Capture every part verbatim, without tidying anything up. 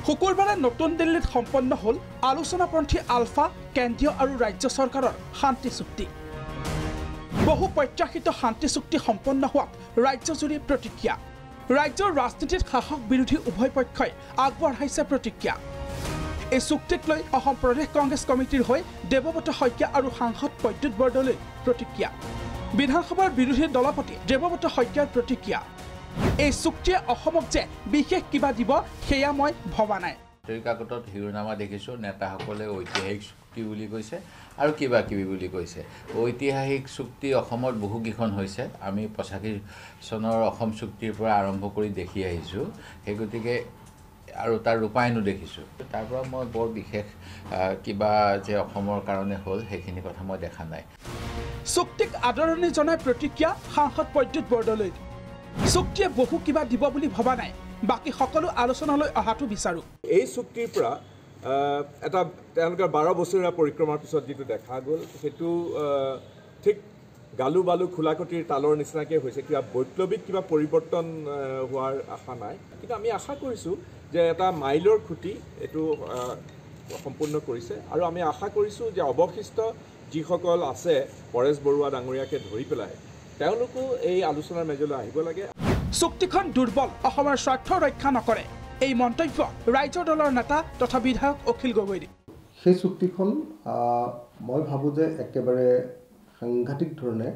শুকুৰবাৰে নতুন দিল্লীত সম্পন্ন হ'ল আলোচনাপন্থী আলফা কেন্দ্ৰীয় আৰু ৰাজ্য চৰকাৰৰ শান্তি চুক্তি। বহু প্ৰত্যাশিত শান্তি চুক্তি সম্পন্ন হোৱাত ৰাজ্যজুৰি প্ৰতিক্ৰিয়া। ৰাজ্যৰ ৰাজনীতিত শাসক বিৰোধী উভয় পক্ষই আগবঢ়াইছে প্ৰতিক্ৰিয়া। এই চুক্তিক লৈ অসম প্ৰদেশ কংগ্ৰেছ কমিটিৰ হৈ দেৱব্ৰত শইকীয়া আৰু সাংসদ প্ৰদ্যুৎ বৰদলৈ প্ৰতিক্ৰিয়া। বিধানসভাৰ বিৰোধী দলপতি দেৱব্ৰত শইকীয়াৰ প্ৰতিক্ৰিয়া। এই চুক্তিয়ে অসমক যে বিশেষ কিবা দিব সেয়া মই ভবা নাই। কাকতত শিৰোনামা দেখিছোঁ, নেতাসকলে ঐতিহাসিক চুক্তি বুলি কৈছে আৰু কিবা কিবি বুলি কৈছে। ঐতিহাসিক চুক্তি অসমত বহুকেইখন হৈছে। আমি পঁচাশী চনৰ অসম চুক্তিৰ পৰা আৰম্ভ কৰি দেখি আহিছোঁ। সেই গতিকে আৰু তাৰ ৰূপায়নো দেখিছোঁ। তাৰ পৰা মই বৰ বিশেষ কিবা যে অসমৰ কাৰণে হ'ল সেইখিনি কথা মই দেখা নাই। চুক্তিক আদৰণি জনাই প্ৰতিক্ৰিয়া সাংসদ প্ৰদ্যুৎ বৰদলৈ। চুক্তিয়ে বহু কিবা দিব বুলি ভবা নাই, বাকী সকলো আলোচনালৈ অহাটো বিচাৰোঁ। এই চুক্তিৰ পৰা এটা তেওঁলোকৰ বাৰ বছৰীয়া পৰিক্ৰমাৰ পিছত যিটো দেখা গ'ল সেইটো ঠিক গালু বালু খোলাকটিৰ তালৰ নিচিনাকৈ হৈছে। কিবা বৈপ্লৱিক কিবা পৰিৱৰ্তন হোৱাৰ আশা নাই, কিন্তু আমি আশা কৰিছোঁ যে এটা মাইলৰ খুঁটি এইটো সম্পূৰ্ণ কৰিছে আৰু আমি আশা কৰিছোঁ যে অৱশিষ্ট যিসকল আছে পৰেশ বৰুৱা ডাঙৰীয়াকে ধৰি পেলাই তেওঁলোকো এই আলোচনাৰ মেজলৈ আহিব লাগে। চুক্তিখন দুৰ্বল, অসমৰ স্বাৰ্থ ৰক্ষা নকৰে, এই মন্তব্য ৰাইজৰ দলৰ নেতা তথা বিধায়ক অখিল গগৈৰ। সেই চুক্তিখন মই ভাবোঁ যে একেবাৰে সাংঘাতিক ধৰণে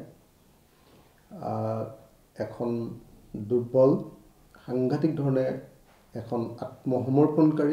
এখন দুৰ্বল, সাংঘাতিক ধৰণে এখন আত্মসমৰ্পণকাৰী।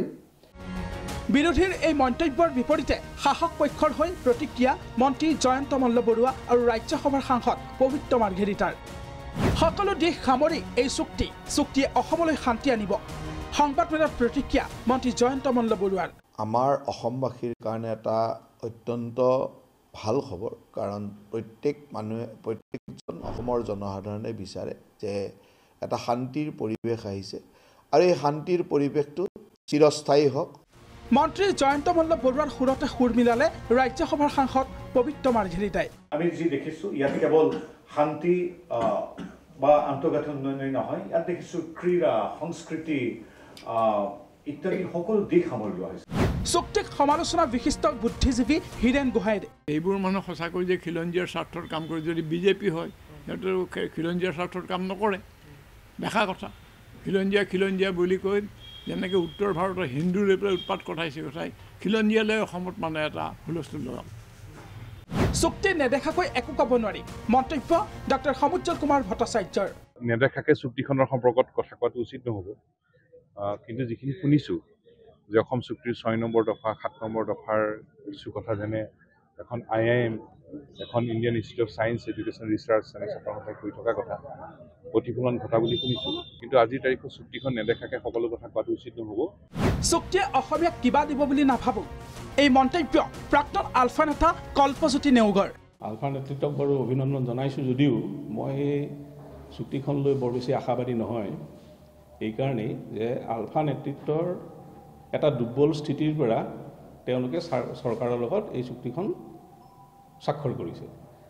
বিৰোধীৰ এই মন্তব্যৰ বিপৰীতে শাসক পক্ষৰ হৈ প্ৰতিক্ৰিয়া মন্ত্ৰী জয়ন্ত মল্ল বৰুৱা আৰু ৰাজ্যসভাৰ সাংসদ পবিত্ৰ মাৰ্ঘেৰিটাৰ। সকলো দিশ সামৰি এই চুক্তি চুক্তিয়ে অসমলৈ শান্তি আনিব। সংবাদমেলত প্ৰতিক্ৰিয়া মন্ত্ৰী জয়ন্ত মল্ল বৰুৱাৰ। আমাৰ অসমবাসীৰ কাৰণে এটা অত্যন্ত ভাল খবৰ, কাৰণ প্ৰত্যেক মানুহে প্ৰত্যেকজন অসমৰ জনসাধাৰণে বিচাৰে যে এটা শান্তিৰ পৰিৱেশ আহিছে আৰু এই শান্তিৰ পৰিৱেশটো চিৰস্থায়ী হওক। মন্ত্ৰী জয়ন্ত মল্ল বৰুৱাৰ সুৰতে সুৰ মিলালে ৰাজ্যসভাৰ সাংসদ পবিত্ৰ মাৰ্ঘেৰিটাই। আমি যি দেখিছোঁ ইয়াত কেৱল শান্তি বা আন্তঃগাঁথনি উন্নয়নেই নহয়, ইয়াত দেখিছোঁ ক্ৰীড়া, সংস্কৃতি ইত্যাদি সকলো দিশ সামৰি লোৱা হৈছে। চুক্তিক সমালোচনা বিশিষ্ট বুদ্ধিজীৱী হীৰেণ গোহাঁইৰ। এইবোৰ মানুহ সঁচাকৈ যে খিলঞ্জীয়াৰ স্বাৰ্থৰ কাম কৰে, যদি বিজেপি হয় সিহঁতে খিলঞ্জীয়াৰ স্বাৰ্থৰ কাম নকৰে, দেখা কথা। খিলঞ্জীয়া খিলঞ্জীয়া বুলি কৈ যেনেকৈ উত্তৰ ভাৰতৰ হিন্দু লৈ পেলাই উৎপাত কটাইছে কথাই খিলঞ্জীয়ালৈ অসমত মানে এটা হুলস্থুল লগাম। চুক্তি নেদেখাকৈ একো ক'ব নোৱাৰি, মন্তব্য ডক্টৰ সমুজ্জ্বল কুমাৰ ভট্টাচাৰ্যৰ। নেদেখাকৈ চুক্তিখনৰ সম্পৰ্কত কথা কোৱাটো উচিত নহ'ব, কিন্তু যিখিনি শুনিছোঁ যে অসম চুক্তিৰ ছয় নম্বৰ দফা, সাত নম্বৰ দফাৰ কিছু কথা, যেনে এখন আই আই এম, এখন Indian Institute of Science education research centre কথা কৈ থকা কথা প্ৰতিফলন ঘটা বুলি শুনিছোঁ, কিন্তু আজিৰ তাৰিখত চুক্তিখন নেদেখাকৈ সকলো কথা কোৱাটো উচিত নহ'ব। চুক্তিয়ে অসমীয়াক কিবা দিব বুলি নাভাবোঁ, এই মন্তব্য প্ৰাক্তন আলফা নেতা কল্পজ্যোতি নেওগৰ। আলফা নেতৃত্বক বাৰু অভিনন্দন জনাইছোঁ যদিও মই এই চুক্তিখন লৈ বৰ বেছি আশাবাদী নহয়, এইকাৰণেই যে আলফা নেতৃত্বৰ এটা দুৰ্বল স্থিতিৰ পৰা তেওঁলোকে চৰকাৰৰ লগত এই চুক্তিখন স্বাক্ষৰ কৰিছে।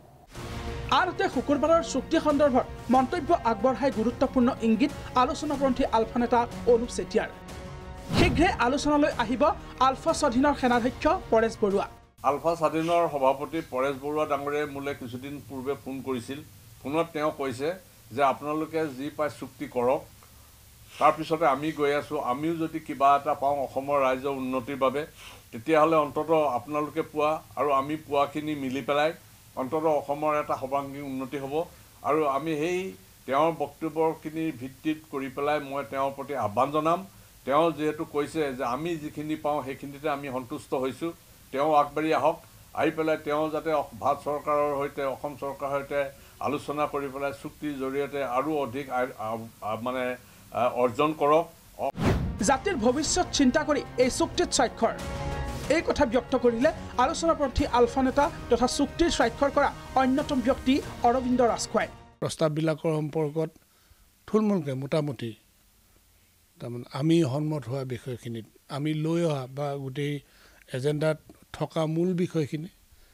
আনহাতে শুকুৰবাৰৰ চুক্তি সন্দৰ্ভত মন্তব্য আগবঢ়াই গুৰুত্বপূৰ্ণ ইংগিত আলোচনাপন্থী আলফা নেতা অনুপ চেতিয়াৰ। শীঘ্ৰে আলোচনালৈ আহিব আলফা স্বাধীনৰ সেনাধ্যক্ষ পৰেশ বৰুৱা। আলফা স্বাধীনৰ সভাপতি পৰেশ বৰুৱা ডাঙৰীয়াই মোলৈ কিছুদিন পূৰ্বে ফোন কৰিছিল। ফোনত তেওঁ কৈছে যে আপোনালোকে যি পায় চুক্তি কৰক, তাৰপিছতে আমি গৈ আছোঁ, আমিও যদি কিবা এটা পাওঁ অসমৰ ৰাইজৰ উন্নতিৰ বাবে তেতিয়াহ'লে অন্ততঃ আপোনালোকে পোৱা আৰু আমি পোৱাখিনি মিলি পেলাই অন্ততঃ অসমৰ এটা সৰ্বাংগীন উন্নতি হ'ব। আৰু আমি সেই তেওঁৰ বক্তব্যখিনিৰ ভিত্তিত কৰি পেলাই মই তেওঁৰ প্ৰতি আহ্বান জনাম। তেওঁ যিহেতু কৈছে যে আমি যিখিনি পাওঁ সেইখিনিতে আমি সন্তুষ্ট হৈছোঁ, তেওঁ আগবাঢ়ি আহক, আহি পেলাই তেওঁ যাতে ভাৰত চৰকাৰৰ সৈতে অসম চৰকাৰৰ সৈতে আলোচনা কৰি পেলাই চুক্তিৰ জৰিয়তে আৰু অধিক মানে অৰ্জন কৰক। জাতিৰ ভৱিষ্যত চিন্তা কৰি এই চুক্তিত স্বাক্ষৰ, এই কথা ব্যক্ত কৰিলে আলোচনাপন্থী আলফা নেতা তথা চুক্তিৰ স্বাক্ষৰ কৰা অন্যতম ব্যক্তি অৰবিন্দ ৰাজখোৱাই। প্ৰস্তাৱবিলাকৰ সম্পৰ্কত থুলমূলকৈ মোটামুটি তাৰমানে আমি সন্মত হোৱা বিষয়খিনিত আমি লৈ অহা বা গোটেই এজেণ্ডাত থকা মূল বিষয়খিনি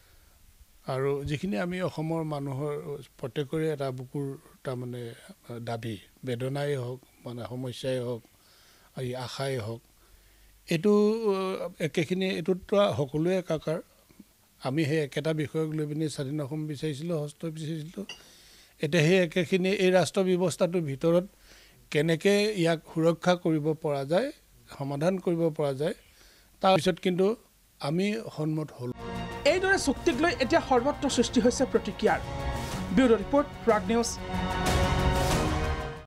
আৰু যিখিনি আমি অসমৰ মানুহৰ প্ৰত্যেকৰে এটা বুকুৰ তাৰমানে দাবী, বেদনাই হওক মানে সমস্যাই হওক এই আশাই হওক, এইটো একেখিনি এইটোতো সকলোৱে একাকাৰ আমি সেই একেটা বিষয়ক লৈ পিনি স্বাধীন অসম বিচাৰিছিলোঁ হস্ত বিচাৰিছিলোঁ এতিয়া সেই একেখিনি এই ৰাষ্ট্ৰ ব্যৱস্থাটোৰ ভিতৰত কেনেকৈ ইয়াক সুৰক্ষা কৰিব পৰা যায় সমাধান কৰিব পৰা যায় তাৰপিছত কিন্তু আমি সন্মত হ'লোঁ এইদৰে চুক্তিক লৈ এতিয়া সৰ্বত্ৰ সৃষ্টি হৈছে প্ৰতিক্ৰিয়াৰ ব্যুৰ' ৰিপৰ্ট প্ৰাগ নিউজ